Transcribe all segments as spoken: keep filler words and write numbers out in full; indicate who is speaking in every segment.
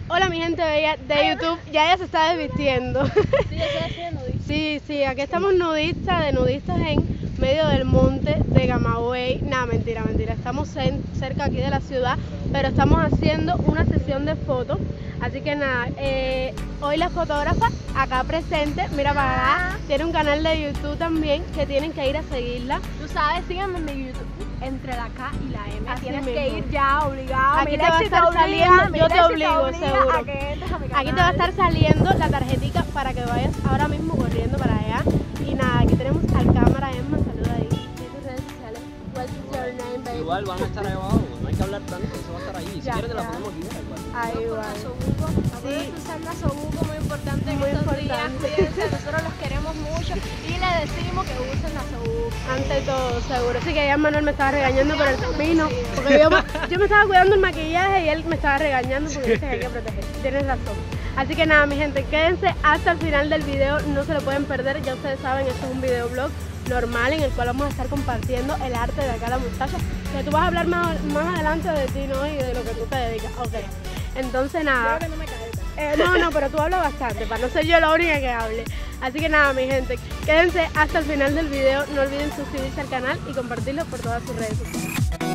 Speaker 1: Hola mi gente bella de YouTube, ya ella se está desvistiendo.
Speaker 2: Sí, yo estoy haciendo nudista.
Speaker 1: Sí, sí, aquí estamos nudistas, de nudistas en medio del monte de Camagüey. Nada, mentira, mentira, estamos en, cerca aquí de la ciudad, pero estamos haciendo una sesión de fotos. Así que nada, eh, hoy la fotógrafa acá presente, mira para acá, tiene un canal de YouTube también que tienen que ir a seguirla.
Speaker 2: Tú sabes, síganme en mi YouTube, entre la K y la M.
Speaker 1: Así
Speaker 2: Tienes
Speaker 1: mismo.
Speaker 2: que ir ya, obligado.
Speaker 1: Aquí
Speaker 2: Mi
Speaker 1: te va a
Speaker 2: Lexi
Speaker 1: estar
Speaker 2: obliga,
Speaker 1: saliendo,
Speaker 2: mi
Speaker 1: yo te
Speaker 2: Lexi
Speaker 1: obligo,
Speaker 2: obliga
Speaker 1: seguro.
Speaker 2: a que entres a mi
Speaker 1: Aquí te va a
Speaker 2: canal.
Speaker 1: estar saliendo la tarjetica para que vayas ahora mismo corriendo para allá. Y nada, aquí tenemos al cámara Emma, saluda ahí. ¿Qué tus redes sociales? What's your name, baby?
Speaker 3: Igual van a estar ahí abajo, no hay que hablar tanto, eso va a estar ahí. Si
Speaker 1: Ya,
Speaker 3: quieres te la
Speaker 1: ya.
Speaker 3: ponemos aquí, da igual.
Speaker 1: Ahí
Speaker 2: Con
Speaker 1: va.
Speaker 2: Nasobuco. Acuérdense
Speaker 1: Sí.
Speaker 2: usar Nasobuco, muy importante en
Speaker 1: Muy
Speaker 2: estos días.
Speaker 1: importante.
Speaker 2: Cuídense, nosotros los queremos mucho y les decimos que usen Nasobuco.
Speaker 1: Ante todo, seguro. Sí que ya Manuel me estaba regañando por el camino, porque yo, yo me estaba cuidando el maquillaje y él me estaba regañando porque dice que hay que proteger. Tienes razón. Así que nada, mi gente, quédense hasta el final del video, no se lo pueden perder. Ya ustedes saben, esto es un videoblog normal en el cual vamos a estar compartiendo el arte de acá la muchacha, que tú vas a hablar más, más adelante de ti, ¿no? Y de lo que tú te dedicas. Ok. Entonces nada.
Speaker 2: Creo que no me cae.
Speaker 1: Eh, no, no, pero tú hablas bastante, para no ser yo la única que hable. Así que nada, mi gente, quédense hasta el final del video. No olviden suscribirse al canal y compartirlo por todas sus redes sociales.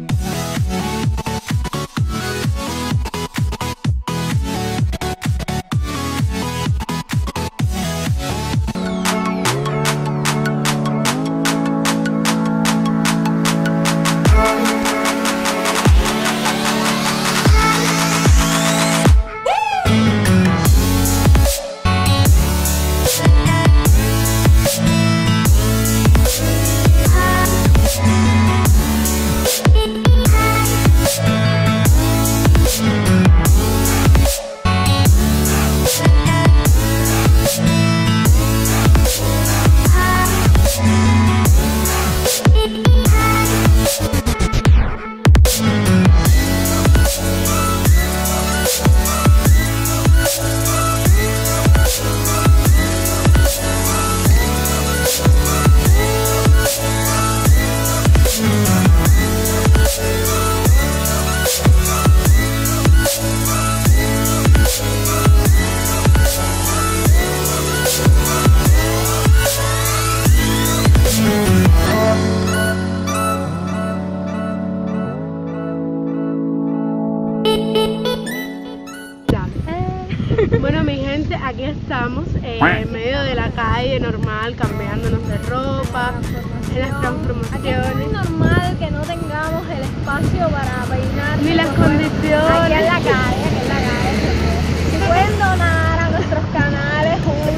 Speaker 1: Bueno, mi gente, aquí estamos eh, en medio de la calle normal, cambiándonos de ropa, en las
Speaker 2: Aquí es muy
Speaker 1: promociones.
Speaker 2: normal que no tengamos el espacio para peinar.
Speaker 1: Ni las condiciones.
Speaker 2: Aquí en la calle, aquí en la calle. Si pueden donar a nuestros canales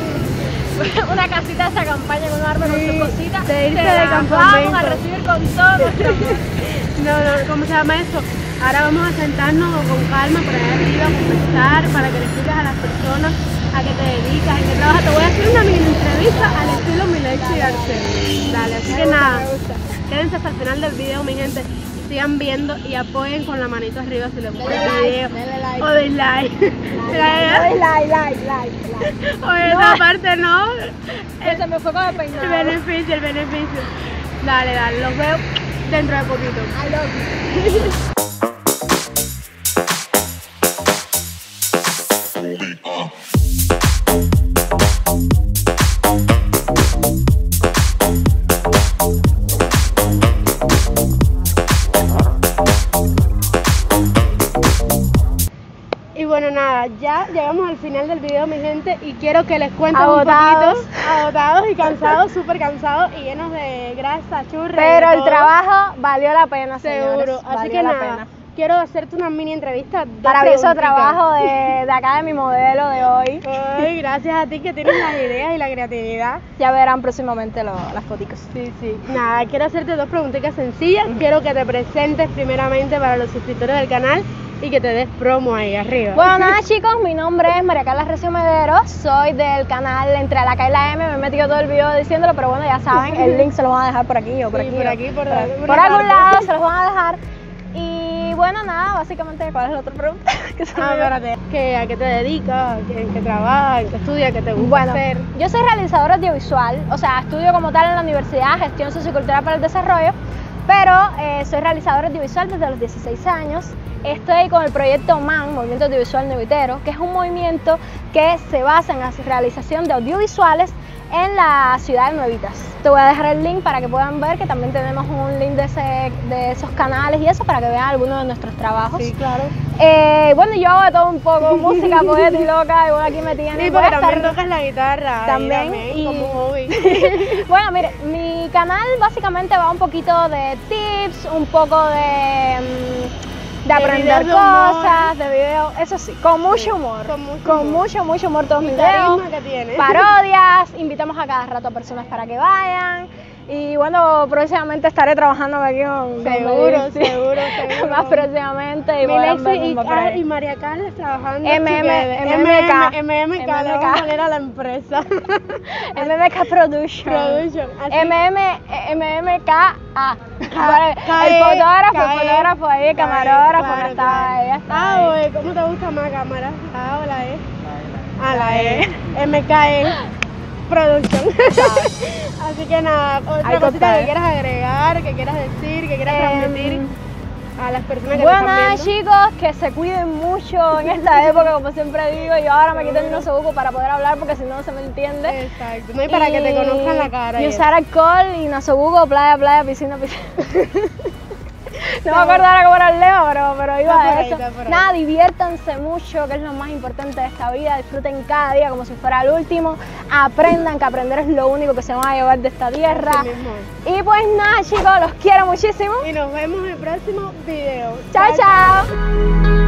Speaker 2: un, una casita de esa campaña con un árbol con
Speaker 1: Sí,
Speaker 2: sus cositas,
Speaker 1: de irse
Speaker 2: se
Speaker 1: de
Speaker 2: las
Speaker 1: campamento.
Speaker 2: vamos a recibir con todo nuestro amor.
Speaker 1: No, no, ¿cómo se llama eso? Ahora vamos a sentarnos con calma por allá arriba, a conversar, para que le expliques a las personas a qué te dedicas, en qué trabajas. Te voy a hacer una mini entrevista al estilo Milexi y Arcel. Dale, así que nada, quédense hasta el final del video, mi gente, y sigan viendo y apoyen con la manito arriba si les gusta
Speaker 2: Denle
Speaker 1: el
Speaker 2: like,
Speaker 1: video.
Speaker 2: denle like.
Speaker 1: O den like.
Speaker 2: Like, like, like, like, like.
Speaker 1: O esa parte no.
Speaker 2: Que se me fue con el
Speaker 1: El
Speaker 2: peinado.
Speaker 1: beneficio, el beneficio. Dale, dale, los veo dentro de poquito.
Speaker 2: I love you.
Speaker 1: Y bueno, nada, ya llegamos al final del video, mi gente, y quiero que les cuente
Speaker 2: Agotados.
Speaker 1: un poquito, agotados y cansados, súper cansados y llenos de grasa, churra. y
Speaker 2: Pero
Speaker 1: de
Speaker 2: el
Speaker 1: todo.
Speaker 2: trabajo valió la pena,
Speaker 1: Seguro,
Speaker 2: señores.
Speaker 1: así
Speaker 2: Valió
Speaker 1: que
Speaker 2: la
Speaker 1: nada,
Speaker 2: pena.
Speaker 1: quiero hacerte una mini entrevista. dos
Speaker 2: Maravilloso
Speaker 1: preguntitas.
Speaker 2: trabajo de, de acá de mi modelo de hoy.
Speaker 1: Ay, gracias a ti que tienes las ideas y la creatividad.
Speaker 2: Ya verán próximamente lo- las fotos.
Speaker 1: Sí, sí. Nada, quiero hacerte dos preguntitas sencillas. Quiero que te presentes primeramente para los suscriptores del canal y que te des promo ahí arriba.
Speaker 2: Bueno, nada chicos, mi nombre es María Carla Recio Medero, soy del canal Entre la K y la M, me he metido todo el video diciéndolo, pero bueno, ya saben, el link se lo van a dejar por aquí o por
Speaker 1: Sí,
Speaker 2: aquí.
Speaker 1: por
Speaker 2: o
Speaker 1: aquí, por-
Speaker 2: por,
Speaker 1: por
Speaker 2: por
Speaker 1: una
Speaker 2: algún
Speaker 1: parte.
Speaker 2: lado se los van a dejar. Y bueno, nada, básicamente, ¿cuál es la otra pregunta? Que se me
Speaker 1: Ah,
Speaker 2: olvidó.
Speaker 1: espérate. ¿Qué, ¿A qué te dedicas? ¿En qué trabajas? ¿En qué estudias? ¿Qué te gusta
Speaker 2: Bueno,
Speaker 1: hacer?
Speaker 2: yo soy realizadora audiovisual, o sea, estudio como tal en la universidad, gestión sociocultural para el desarrollo, pero eh, soy realizadora audiovisual desde los dieciséis años estoy con el proyecto MAN, Movimiento Audiovisual Nuevitero, que es un movimiento que se basa en la realización de audiovisuales en la ciudad de Nuevitas. Te voy a dejar el link para que puedan ver, que también tenemos un link de, ese, de esos canales y eso, para que vean algunos de nuestros trabajos.
Speaker 1: Sí, claro.
Speaker 2: Eh, bueno, yo hago de todo un poco, música, poeta y loca, y bueno, aquí me tienen.
Speaker 1: Sí,
Speaker 2: Voy
Speaker 1: porque
Speaker 2: a
Speaker 1: también
Speaker 2: estar-
Speaker 1: tocas la guitarra.
Speaker 2: También,
Speaker 1: también
Speaker 2: y-
Speaker 1: como hobby.
Speaker 2: Bueno, mire, mi canal básicamente va un poquito de tips, un poco de, mm, de aprender
Speaker 1: videos de humor.
Speaker 2: cosas, de videos, eso sí, con mucho humor,
Speaker 1: con mucho
Speaker 2: con
Speaker 1: humor.
Speaker 2: mucho, mucho humor todos
Speaker 1: Mi
Speaker 2: mis videos,
Speaker 1: carisma que tiene.
Speaker 2: parodias, invitamos a cada rato a personas para que vayan. Y bueno, próximamente estaré trabajando aquí con... con
Speaker 1: Seguro,
Speaker 2: Melissa.
Speaker 1: seguro, seguro.
Speaker 2: Más próximamente y podrán
Speaker 1: Milexi
Speaker 2: verme
Speaker 1: y,
Speaker 2: por
Speaker 1: Car-
Speaker 2: ahí.
Speaker 1: y María Carla trabajando
Speaker 2: M M,
Speaker 1: together.
Speaker 2: M M K.
Speaker 1: M M K, le vamos a poner a la empresa.
Speaker 2: M M K Production.
Speaker 1: Production, así.
Speaker 2: M M, M M K A.
Speaker 1: K-
Speaker 2: El
Speaker 1: K E,
Speaker 2: fotógrafo,
Speaker 1: K E,
Speaker 2: el fotógrafo ahí, el
Speaker 1: K E,
Speaker 2: camarógrafo,
Speaker 1: claro,
Speaker 2: que está
Speaker 1: claro.
Speaker 2: ahí, ya está
Speaker 1: Ah,
Speaker 2: ahí.
Speaker 1: oye, ¿cómo te gusta más cámara? Ah, o la E. Ah, la E. M K E Production. Así que nada, otra
Speaker 2: Ahí
Speaker 1: cosita
Speaker 2: corta,
Speaker 1: que
Speaker 2: ¿eh?
Speaker 1: quieras agregar, que quieras decir, que quieras
Speaker 2: Em,
Speaker 1: transmitir a las personas que
Speaker 2: Bueno,
Speaker 1: te
Speaker 2: nada,
Speaker 1: están viendo.
Speaker 2: chicos, que se cuiden mucho en esta época, como siempre digo. Yo ahora me quité el nosobuco para poder hablar porque si no no se me entiende.
Speaker 1: Exacto, no hay para que te conozcan la cara.
Speaker 2: Y
Speaker 1: y
Speaker 2: usar alcohol y nosobuco, playa, playa, piscina, piscina. No me acuerdo ahora cómo era el leo, pero, pero iba
Speaker 1: Está por
Speaker 2: a
Speaker 1: ahí,
Speaker 2: eso.
Speaker 1: está por ahí.
Speaker 2: Nada, diviértanse mucho, que es lo más importante de esta vida. Disfruten cada día como si fuera el último. Aprendan que aprender es lo único que se van a llevar de esta tierra.
Speaker 1: Así mismo.
Speaker 2: Y pues nada, chicos, los quiero muchísimo.
Speaker 1: Y nos vemos en el próximo video.
Speaker 2: Chao, chao.